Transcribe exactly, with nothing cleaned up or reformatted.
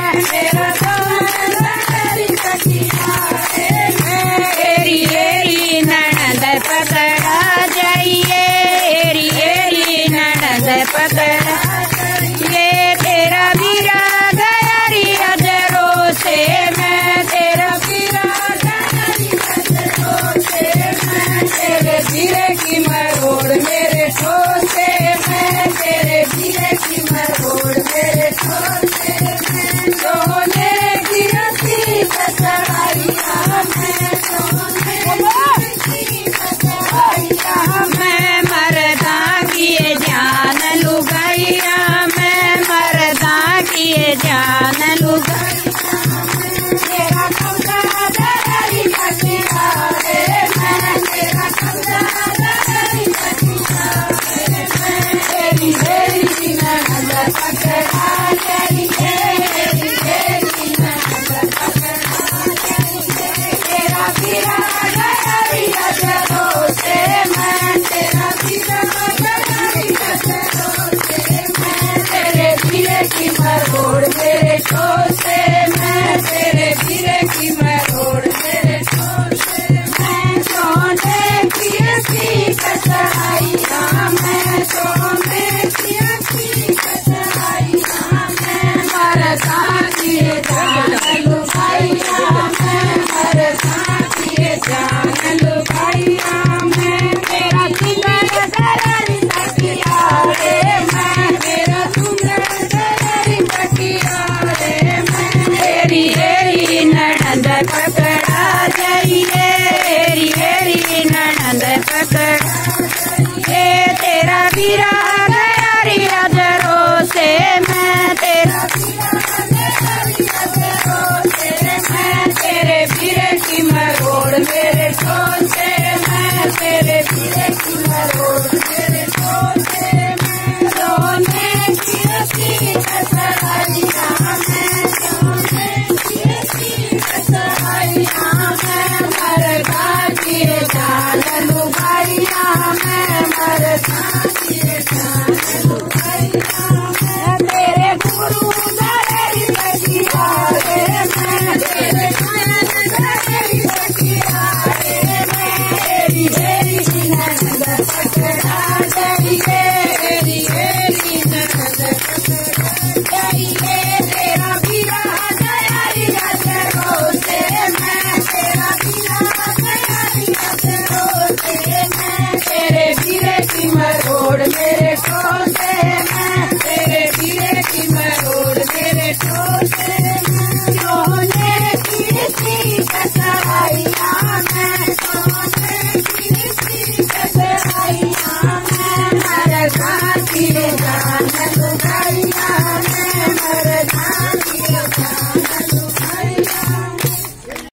मेरा एरी एरी ननद पकड़ा जाइए, एरी एरी ननद पकड़ा ये तेरा वीरा गया री अजरों से, मैं तेरा वीरा गया री अजरों से, मैं तेरे वीरे की मरोड़ मेरे ठोर से, मैं तेरे वीरे की मरोड़ मेरे ठोर से, मैं सोने की रस्सी चढ़ाइया, मैं सोने की चढ़ाइया, मैं मरदा किए जान लुगाइया, मैं मरदा किए जान लुगाइया, तेरा कब्जा दरी पटिया रे, मैं तेरा कब्जा दरी पटिया रे, मैं तेरी तेरी नजर पकड़ा तेरी तेरी तेरी नजर पकड़ा तेरी, तेरा वीरा गया री अजरों से, मैं तेरा वीरा गया री अजरों से, मैं तेरे वीरे की मरोड़ मेरे ठोर से, मैं तेरे वीरे की मरोड़ मेरे ठोर से, मैं सोने की रस्सी चढ़ाइया, मैं सोने की रस्सी चढ़ाइया, मैं मरदा किए जान लुगाइया, मैं मरदा किए जान लुगाइया, मैं तेरा जिगर दरी पटिया रे, मैं तेरा जिगर दरी पटिया रे, मैं तेरी एरी ननद पकड़ा जाइए, एरी एरी ननद पकड़ा ये तेरा वीरा गया री अजरों से, मैं तेरा वीरा गया री अजरों से, मैं तेरे वीरे की मरोड़ मेरे ठोर से, मैं तेरे वीरे की मरोड़ मेरे ठोर से, मैं सोने की रस्सी चढ़ाइया, मैं सोने की रस्सी चढ़ाइया, मैं मरदा किए जान लुगाइया, मैं मरदा किए जान लुगाइया, मैं तेरे गुरु दरी पटिया रे, मैं तेरे गुरु दरी पटिया रे, मैं एरी एरी ननद पकड़ा जाइए, एरी एरी ननद पकड़ा जाइए, तेरा वीरा गया री अजरों से, मैं तेरा वीरा गया री अजरों से, मैं तेरे वीरे की मरोड़ मेरे ठोर से, मैं तेरे वीरे की मरोड़ मेरे ठोर से, मैं सोने की रस्सी चढ़ाइया, मैं सोने की रस्सी चढ़ाइया, मैं मरदा किए